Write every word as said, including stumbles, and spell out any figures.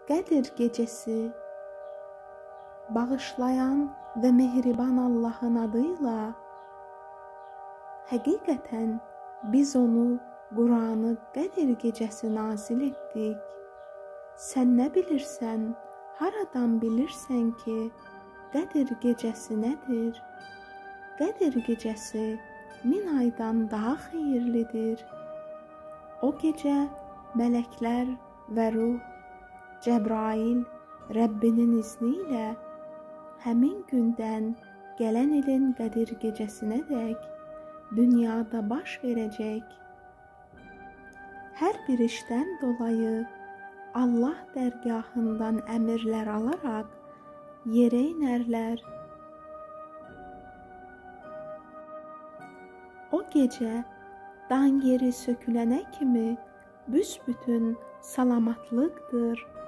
Qədir gecəsi bağışlayan və mehriban Allahın adıyla, həqiqətən biz onu, Quranı Qədir gecəsi nazil etdik. Sən nə bilirsən, haradan bilirsən ki, Qədir gecəsi nədir? Qədir gecəsi min aydan daha xeyirlidir. O gecə mələklər və ruh, Cəbrail Rəbbinin izni ilə həmin gündən gələn ilin Qədir gecəsinədək dünyada baş verəcək. Hər bir işdən dolayı Allah dərgahından əmrlər alaraq yerə inərlər. O gecə dan yeri sökülənə kimi büsbütün salamatlıqdır.